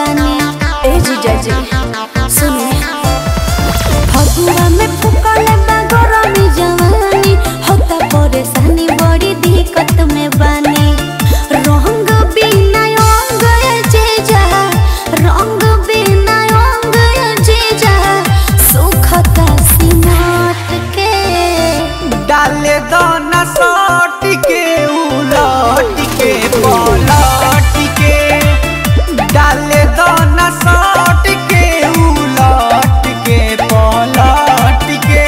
बानी। ए जीजा जी सुनिए, फगुआ में फुकल बा गरमी जवानी, होता परेशानी बड़ी दिक्कत में बानी। रंग बिना अंग जीजा, रंग बिना अंग जीजा, सुखता सिमट के डाले दाना साट के उलट के पलट के, डाले दाना साट के उलट के पलट के।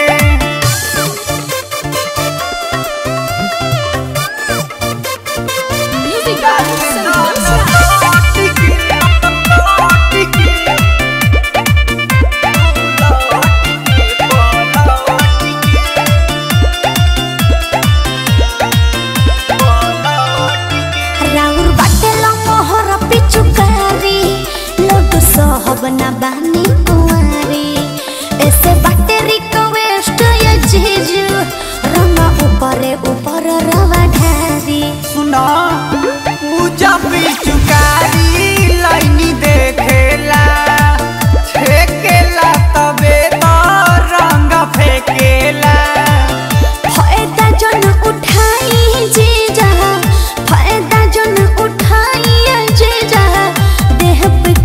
बना बानी कुंवारी, ऐसे बाटे रिक्वेस्ट ये जीजू, रंगा ऊपरे ऊपर रवा ढारी। सुना पूजा पिचुकारी लाइनी देखेला, फेकेला तबे तो रंग फेकेला। फायदा जन उठाई जीजा, फायदा जन उठाई जीजा, देह पे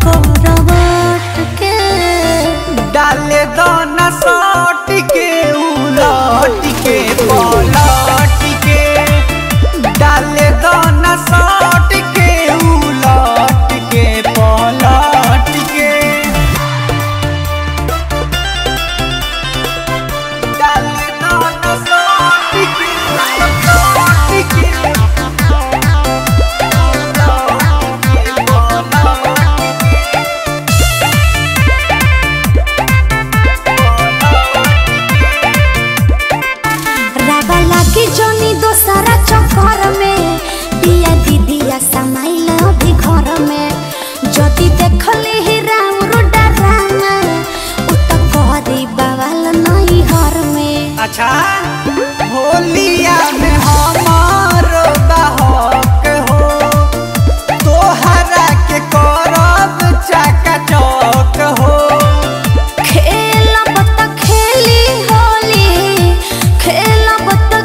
डाले दाना साट के उलट के पलट के, डाले दाना साट के उलट के पलट के, डाले दाना साट के उलट के। जोनी दोसरा चक्कर में दिया दीदिया समाइल भी घर में, जदि देखले ही राउर डरामा उत करी बवाल नहीं हर में। अच्छा होलिया में हमारो बहक हो, तोहरा के करब चका चौक हो। खेलब त खेली होली, खेलब त